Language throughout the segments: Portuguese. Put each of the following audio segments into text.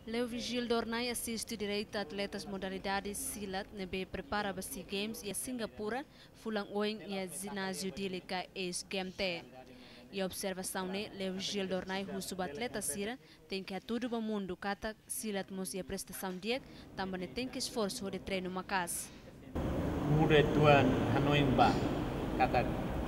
Leovigildo Hornai assiste direito a atletas modalidades Silat nebe prepara para SEA Games e a Singapura fulang oing e a ginásio dílica ex GMT. E a observação ne Leovigildo Hornai Husu atleta Sira tem que a tudo o mundo cata Silat mos e a prestação diek também tem que esforço de treino macas. Muda tuan Hanoi ba kata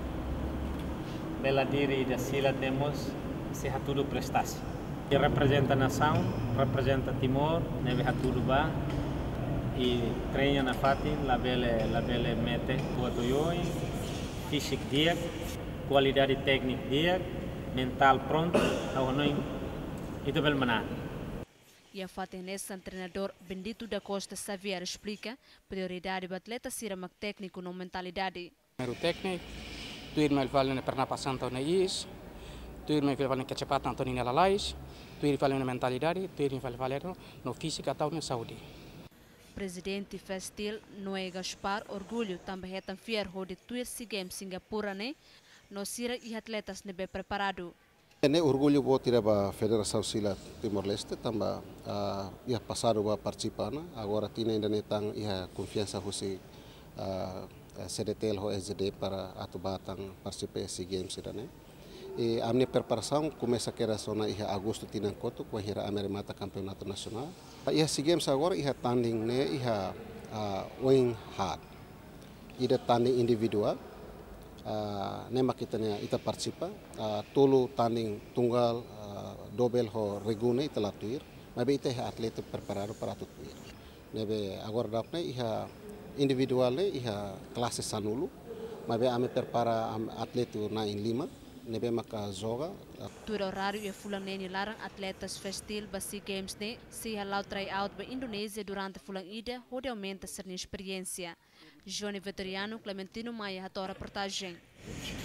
bela diri da Silat temos se tudo prestasi. E representa a nação, representa Timor, neve tudo ba e treina na fatin la bele mete tudo yoi, físico dia, qualidade técnica dia, mental pronto, ao Hanoi e do belmanar. E a fatenessa treinador Bendito da Costa Xavier explica prioridade do atleta ser mais técnico na mentalidade. Primeiro técnico, tu irmão ele fala na perna passante na is, tu irmão ele fala na kecepatan Antoni na lais, tu irmão fala na mentalidade, tu irmão fala no física tal na saúde. Presidente Festil Noé Gaspar orgulho também é tão fiero de tuir SEA Games Singapura né, no sira e atletas nebe preparado. Ini orgulho vou tirar para a Federasaun Silat Timor-Leste, também ia passado para participar, agora tinha ainda netang ia confiança husi CDTL ho SDD para atubatang participar SEA Games né. E a minha preparação começa a querer só ia agosto tinha coto com a Amerimata campeonato nacional. Ia SEA Games agora ia tanding né ia wing hard, ia tanding individual. Nema kita ita participa tolo tanding tunggal dobel ho regune ita latuir mas ita é atleta preparado para tuir nebe agora dapne iha individual ne iha classe sanulu mas ame prepara atleta na in lima nebe maka joga Tudo horário e fulang neni larang atletas festil ba SEA Games ne se halau tryout ba Indonésia durante fulang ida onde aumenta ser experiência. Johnny Veteriano Clementino Maia, a reportagem.